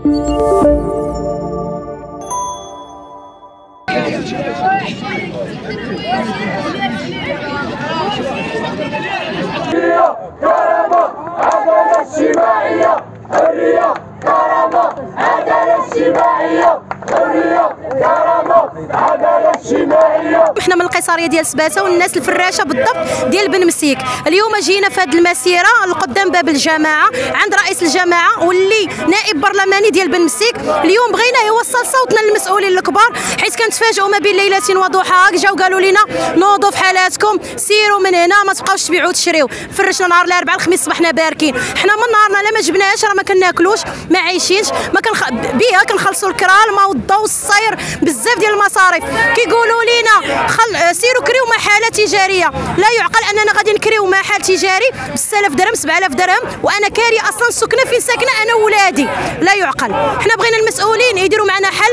كرامة عدالة اجتماعية، حرية كرامة عدالة اجتماعية، حرية كرامة عدالة اجتماعية. احنا من القيصريه ديال سباته والناس الفراشه بالضبط ديال بن مسيك. اليوم جينا في هذه المسيره لقدام باب الجماعه عند رئيس الجماعه واللي نائب برلماني ديال بن مسيك. اليوم بغينا يوصل صوتنا للمسؤولين الكبار، حيت كنتفاجئوا ما بين ليله وضحاها جاو قالوا لنا نوضوا في حالاتكم، سيروا من هنا، ما تبقاوش تبيعوا وتشريوا. فرشنا نهار الاربعاء الخميس صبحنا باركين. حنا من نهارنا لا ما جبناهاش راه ما كناكلوش، ما عايشينش، ما بها كنخلصوا الكرا، الماء والضوء والصير، بزاف ديال المصاريف. كيقولوا لينا سيروا كريو محال تجاريه. لا يعقل اننا غادي نكريو محل تجاري ب 6000 درهم 7000 درهم وانا كاري اصلا سكنه فين ساكنه انا وولادي. لا يعقل. حنا بغينا المسؤولين يديروا معنا حل،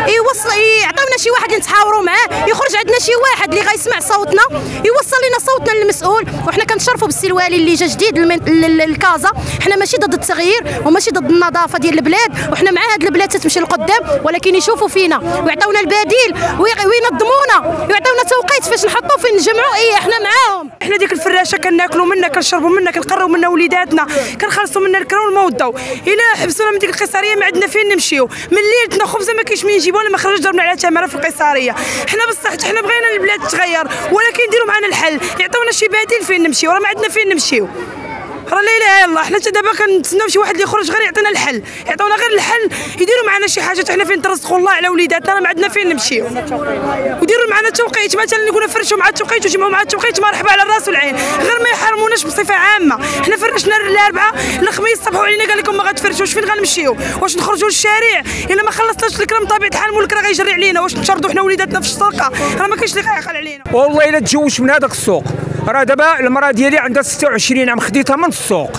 يعطيونا شي واحد نتحاوروا معاه، يخرج عندنا شي واحد اللي غيسمع صوتنا، يوصل لنا صوتنا للمسؤول. وحنا كنتشرفوا بالسي الوالي اللي جا جديد للكازا. حنا ماشي ضد التغيير وماشي ضد النظافه ديال البلاد، وحنا مع هاد البلاد تتمشي لقدام، ولكن يشوفوا فينا ويعطيونا البديل وينظمونا ويعطيونا توقيت فاش نحطوا فين نجمعوا. احنا معاهم. احنا ديك الفراشه كناكلوا منها، كنشربوا منها، كنقروا منها وليداتنا، كنخلصوا منها الكرا والماء والضوء. الا حبسونا من ديك القيصريه ما عندنا فين نمشيو، من ليلتنا خبزه ما كاينش منين نجيبوها، ما خرج ضربنا على تماره في القيصريه. حنا بصح حنا بغينا البلاد تتغير، ولكن يديروا معنا الحل، يعطيونا شي بديل فين نمشيو، راه ما عندنا فين نمشيو. راه لا اله الا الله. حنا حتى دابا كنتسناو شي واحد اللي يخرج غير يعطينا الحل، يعطيونا غير الحل، يديروا معنا شي حاجه حنا فين نترزقوا الله على وليداتنا، راه ما عندنا فين نمشيو. وديروا معنا توقيت، مثلا يقولوا فرشوا مع التوقيت وجمعوا مع التوقيت، مرحبا على الراس والعين، غير ما يحرموناش بصفه عامه. حنا فرشنا الاربعاء الخميس صبحوا علينا قال لكم ما غتفرشوش، فين غنمشيو؟ واش نخرجوا للشارع؟ الا ما خلصناش الكرا بطبيعه الحال مول الكرا غيجري علينا، واش نشردوا حنا وليداتنا في الشرقه؟ راه ما كاينش اللي غيعقل علينا. والله الا تجوج من هذاك السوق. راه دابا المراه ديالي عندها 26 عام، خديتها من السوق.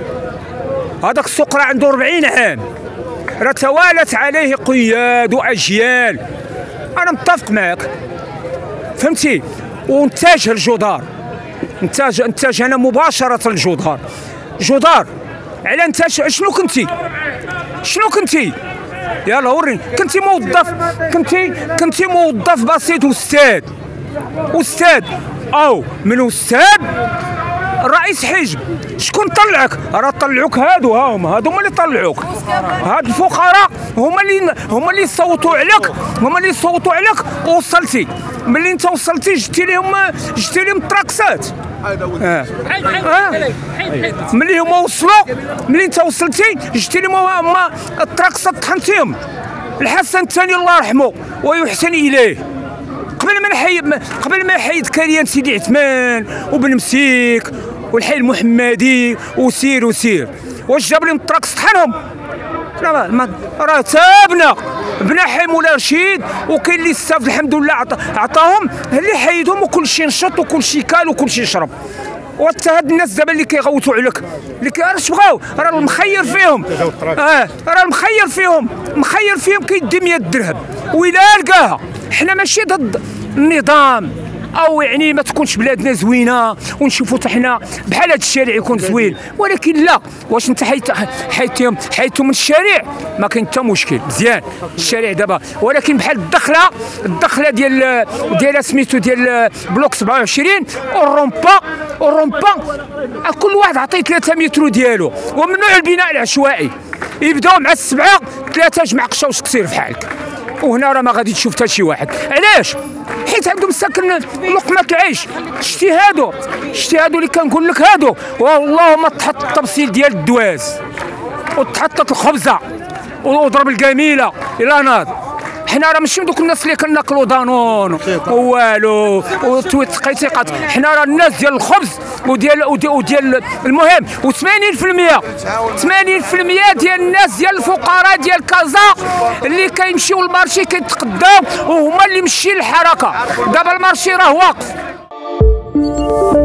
هذاك السوق راه عنده 40 عام، راه توالت عليه قياد واجيال. انا متفق معك، فهمتي؟ ونتاج الجدار، انتاج انا مباشره الجدار. جدار على انتاج. شنو كنتي؟ شنو كنتي؟ يلا وريني. كنتي موظف، كنتي موظف بسيط. استاذ او من استاذ رئيس حزب. شكون طلعك؟ راه طلعوك هادو هما اللي طلعوك. هاد الفقراء هما اللي يصوتوا عليك، ووصلتي. ملي انت وصلتي جبتي لهم التراكسات. ملي هما وصلوا، ملي انت وصلتي جبتي لهم التراكسات طحنتيهم. الحسن الثاني الله يرحمه ويحسن اليه، قبل ما يحيد كريان سيدي عثمان وبن مسيك والحي المحمدي وسير واش جاب لهم التراكس طحنهم؟ راه تابنا بنا حي مولا رشيد، وكاين اللي استافد الحمد لله عطاهم اللي حيدهم، وكل شيء نشط وكل شيء كال وكل شيء شرب. وحتى هاد الناس دابا اللي كيغوتوا عليك اللي اش بغاو، راه المخير فيهم، راه المخير فيهم كيدي 100 درهم وإلا لقاها. حنا ماشي ضد النظام، او يعني ما تكونش بلادنا زوينه ونشوفوا حتى حنا بحال هذا الشارع يكون زوين، ولكن لا. واش انت حيدتهم من الشارع ما كاين حتى مشكل، مزيان الشارع دابا، ولكن بحال الدخله ديال سميتو ديال بلوك 27 والرومبا كل واحد عطيه 3 متر ديالو، وممنوع البناء العشوائي. يبداو مع السبعه 3 جمع قشاوش قصير في حالك، وهنا راه ما غادي تشوف حتى شي واحد. علاش؟ حيت عندهم ساكن لقمه العيش. شتي هادو اللي كنقول لك هادو، والله ما تحط التبصيل ديال الدواز وتحطت الخبزه وضرب الجميله الى ناض. حنا راه ماشي دوك الناس اللي كناكلوا دانون والو وتقيتيقات. حنا راه الناس ديال الخبز وديال المهم. و80% ديال الناس ديال الفقراء ديال كازا اللي كيمشيو للمارشي كيتقداو وهما اللي مشي الحركه. دابا المارشي راه واقف.